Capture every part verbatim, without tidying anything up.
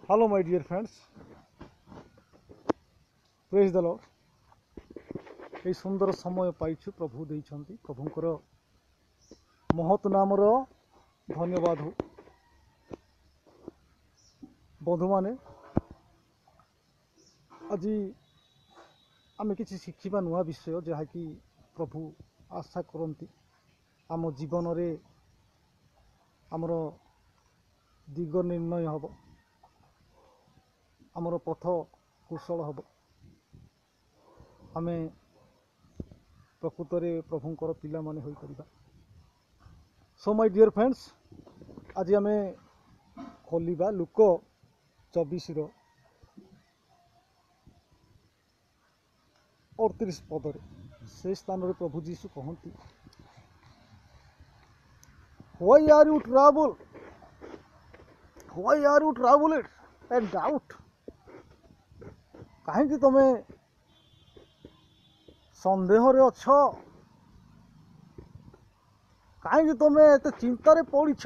Hello my dear friends, praise the Lord. এই সুন্দর সময় পাইছু প্রভু ଦେଇଛନ୍ତି প্রভুଙ୍କର মহৎ নামର ଧନ୍ୟବାଦ ହଉ। ବନ୍ଧୁମାନେ ଆଜି ଆମେ କିଛି ଶିଖିବା ନୂଆ ବିଷୟ ଯାହାକି ପ୍ରଭୁ ଆଶା କରନ୍ତି ଆମ ଜୀବନରେ ଆମର ଦିଗ ନିର୍ଣ୍ଣୟ ହେବ, ଆମର ପଥ କୁଶଳ ହେବ, ଆମେ ପ୍ରକୃତରେ ପ୍ରଭୁଙ୍କର ପିଲାମାନେ ହୋଇପାରିବା। ସୋ ମାଇ ଡିୟର ଫ୍ରେଣ୍ଡସ୍, ଆଜି ଆମେ ଖୋଲିବା ଲୁକ ଚବିଶର ଅଠତିରିଶ ପଦରେ। ସେ ସ୍ଥାନରେ ପ୍ରଭୁ ଯୀଶୁ କହନ୍ତି, Why are you troubled? Why are you troubled and doubt? କାହିଁକି ତମେ ସନ୍ଦେହରେ ଅଛ? କାହିଁକି ତମେ ଏତେ ଚିନ୍ତାରେ ପଡ଼ିଛ?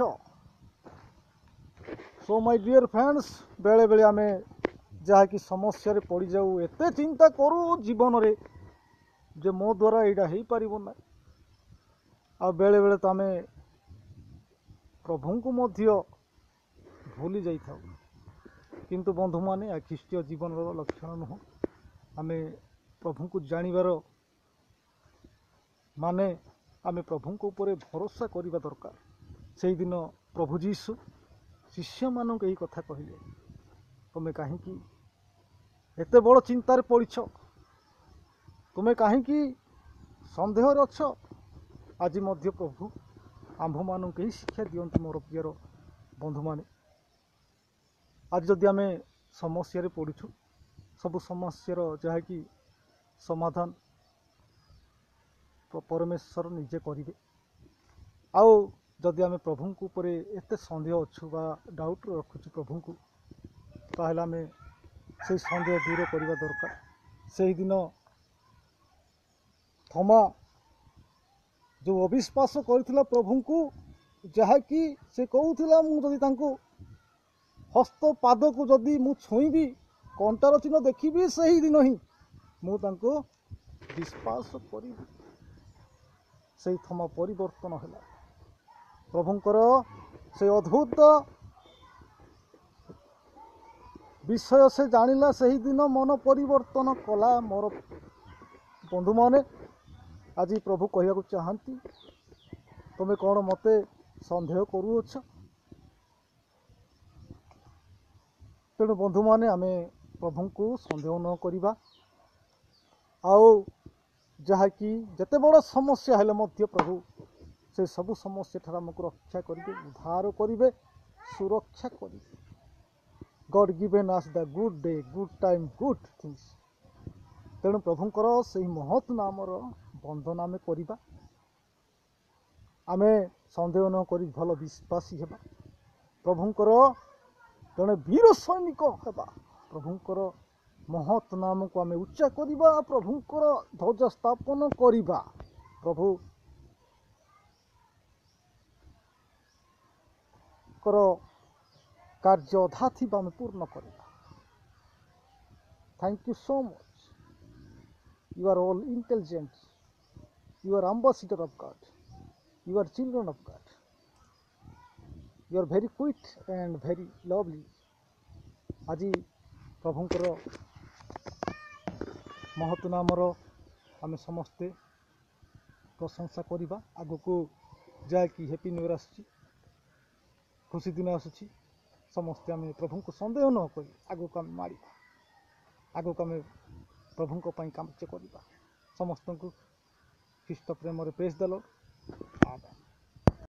ସୋ ମାଇ ଡିୟର ଫ୍ରେଣ୍ଡସ୍, ବେଳେବେଳେ ଆମେ ଯାହାକି ସମସ୍ୟାରେ ପଡ଼ିଯାଉ, ଏତେ ଚିନ୍ତା କରୁ ଜୀବନରେ ଯେ ମୋ ଦ୍ୱାରା ଏଇଟା ହେଇପାରିବ ନାହିଁ। ଆଉ ବେଳେବେଳେ ତ ଆମେ ପ୍ରଭୁଙ୍କୁ ମଧ୍ୟ ଭୁଲି ଯାଇଥାଉ। କିନ୍ତୁ ବନ୍ଧୁମାନେ, ଏହା ଖ୍ରୀଷ୍ଟୀୟ ଜୀବନର ଲକ୍ଷଣ ନୁହଁ। ଆମେ ପ୍ରଭୁଙ୍କୁ ଜାଣିବାର ମାନେ ଆମେ ପ୍ରଭୁଙ୍କ ଉପରେ ଭରସା କରିବା ଦରକାର। ସେଇଦିନ ପ୍ରଭୁ ଯୀଶୁ ଶିଷ୍ୟମାନଙ୍କୁ ଏହି କଥା କହିଲେ, ତୁମେ କାହିଁକି ଏତେ ବଡ଼ ଚିନ୍ତାରେ ପଡ଼ିଛ? ତୁମେ କାହିଁକି ସନ୍ଦେହରେ ଅଛ? ଆଜି ମଧ୍ୟ ପ୍ରଭୁ ଆମ୍ଭମାନଙ୍କୁ ଏହି ଶିକ୍ଷା ଦିଅନ୍ତି। ମୋର ପ୍ରିୟର ବନ୍ଧୁମାନେ, ଆଜି ଯଦି ଆମେ ସମସ୍ୟାରେ ପଡ଼ିଛୁ, ସବୁ ସମସ୍ୟାର ଯାହାକି ସମାଧାନ ପରମେଶ୍ୱର ନିଜେ କରିବେ। ଆଉ ଯଦି ଆମେ ପ୍ରଭୁଙ୍କ ଉପରେ ଏତେ ସନ୍ଦେହ ଅଛୁ ବା ଡାଉଟ୍ ରଖୁଛୁ ପ୍ରଭୁଙ୍କୁ, ତାହେଲେ ଆମେ ସେଇ ସନ୍ଦେହ ଦୂର କରିବା ଦରକାର। ସେହିଦିନ ଥମା ଯେଉଁ ଅବିଶ୍ୱାସ କରିଥିଲା ପ୍ରଭୁଙ୍କୁ, ଯାହାକି ସେ କହୁଥିଲା, ମୁଁ ଯଦି ତାଙ୍କୁ ହସ୍ତ ପାଦକୁ ଯଦି ମୁଁ ଛୁଇଁବି, କଣ୍ଟାର ଚିହ୍ନ ଦେଖିବି, ସେହିଦିନ ହିଁ ମୁଁ ତାଙ୍କୁ ବିଶ୍ୱାସ କରିବି। ସେଇ ଥମା ପରିବର୍ତ୍ତନ ହେଲା। ପ୍ରଭୁଙ୍କର ସେ ଅଦ୍ଭୁତ ବିଷୟ ସେ ଜାଣିଲା, ସେହିଦିନ ମନ ପରିବର୍ତ୍ତନ କଲା। ମୋର ବନ୍ଧୁମାନେ, ଆଜି ପ୍ରଭୁ କହିବାକୁ ଚାହାନ୍ତି, ତୁମେ କ'ଣ ମୋତେ ସନ୍ଦେହ କରୁଅଛ? ତେଣୁ ବନ୍ଧୁମାନେ, ଆମେ ପ୍ରଭୁଙ୍କୁ ସନ୍ଦେହ ନ କରିବା। ଆଉ ଯାହାକି ଯେତେ ବଡ଼ ସମସ୍ୟା ହେଲେ ମଧ୍ୟ ପ୍ରଭୁ ସେ ସବୁ ସମସ୍ୟାଠାରୁ ଆମକୁ ରକ୍ଷା କରିବେ, ଉଦ୍ଧାର କରିବେ, ସୁରକ୍ଷା କରିବେ। God given us the good day, good time, good things. ତେଣୁ ପ୍ରଭୁଙ୍କର ସେହି ମହତ୍ ନାମର ବନ୍ଦନା ଆମେ କରିବା। ଆମେ ସନ୍ଦେହ ନ କରି ଭଲ ବିଶ୍ୱାସୀ ହେବା, ପ୍ରଭୁଙ୍କର ଜଣେ ବୀର ସୈନିକ ହେବା, ପ୍ରଭୁଙ୍କର ମହତ୍ ନାମକୁ ଆମେ ଉଚ୍ଚା କରିବା, ପ୍ରଭୁଙ୍କର ଧ୍ୱଜ ସ୍ଥାପନ କରିବା। ପ୍ରଭୁ ଙ୍କର କାର୍ଯ୍ୟ ଅଧା ଥିବା ଆମେ ପୂର୍ଣ୍ଣ କରିବା। Thank you so much. You are all intelligent. You are ambassador of God. You are children of God. You are very quick and very lovely. ଆଜି ପ୍ରଭୁଙ୍କର ମହତ୍ ନାମର ଆମେ ସମସ୍ତେ ପ୍ରଶଂସା କରିବା। ଆଗକୁ ଯାହାକି ହେପି ନ୍ୟୁ ଇୟର ଆସୁଛି, ଖୁସି ଦିନ ଆସୁଛି, ସମସ୍ତେ ଆମେ ପ୍ରଭୁଙ୍କୁ ସନ୍ଦେହ ନ କରି ଆଗକୁ ଆମେ ମାଡ଼ିବା, ଆଗକୁ ଆମେ ପ୍ରଭୁଙ୍କ ପାଇଁ କାର୍ଯ୍ୟ କରିବା। ସମସ୍ତଙ୍କୁ ଖ୍ରୀଷ୍ଟ ପ୍ରେମରେ ପ୍ରେଜ୍ ଦ ଲର୍ଡ।